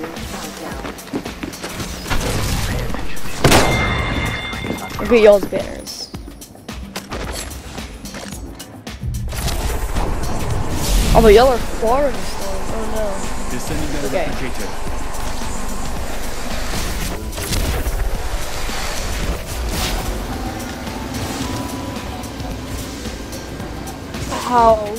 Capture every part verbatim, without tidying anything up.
Look at y'all's banners. Oh, but y'all are foreign still. Oh no. Okay. How?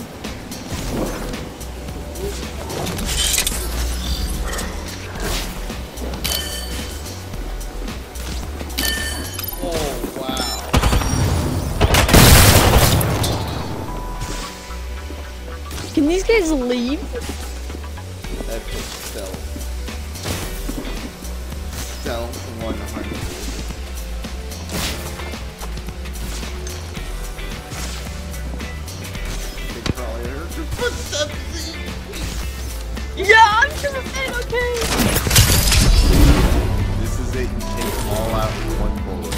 Can these guys leave? Epic stealth. Stealth one hundred. They probably heard your footsteps. Yeah, I'm tripping, okay. This is it, you take them all out in one bullet.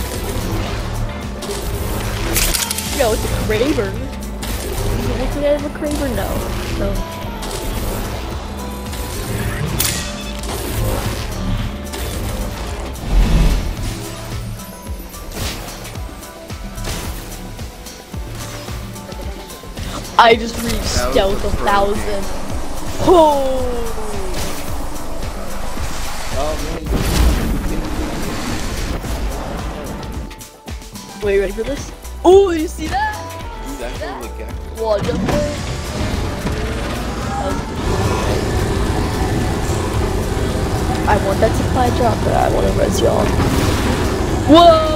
Yo, it's a Kraber. Is it out of a Kraber? No. No. I just reached stealth a thousand. Oh! Wait, you ready for this? Oh, you see that? Dude, I feel like that. Wall jumper. I want that supply drop, but I want to res y'all. Whoa!